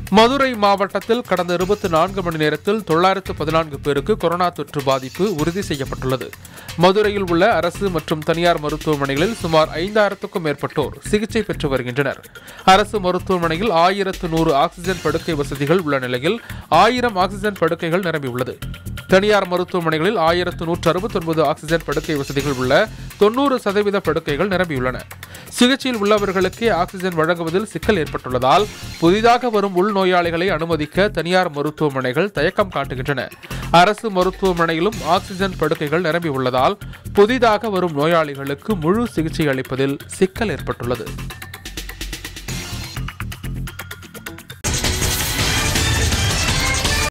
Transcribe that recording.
மதுரை மாவட்டத்தில் கடந்த 24 மணி நேரத்தில் 914 பேருக்கு கொரோனா தொற்று பாதிப்பு உறுதி செய்யப்பட்டுள்ளது. மதுரையில் உள்ள அரசு மற்றும் தனியார் மருத்துவமனைகளில் சுமார் 5000க்கும் மேற்பட்டோர் சிகிச்சை பெற்று வருகின்றனர். அரசு மருத்துவமனையில் 1100 ஆக்சிஜன் படுக்கை வசதிகள் உள்ள நிலையில் 1000 ஆக்சிஜன் படுக்கைகள் நிரம்பியுள்ளது. தனியார் மருத்துவமனைகளில் 1169 ஆக்சிஜன் படுக்கை வசதிகள் உள்ள 90% படுக்கைகள் நிரம்பியுள்ளன. சிகிச்சையில் உள்ளவர்களுக்கே ஆக்சிஜன் வழங்குவதில் சிக்கல் ஏற்பட்டுள்ளதால் புதிதாக வரும் உள்நோயாளிகளை அனுமதிக்க தனியார் மருத்துவமனைகள் தயக்கம் காட்டுகின்றன. அரசு மருத்துவமனையிலும் ஆக்சிஜன் படுக்கைகள் நிரம்பியுள்ளதால் புதிதாக வரும் நோயாளிகளுக்கு முழு சிகிச்சை அளிப்பதில் சிக்கல் ஏற்பட்டுள்ளது.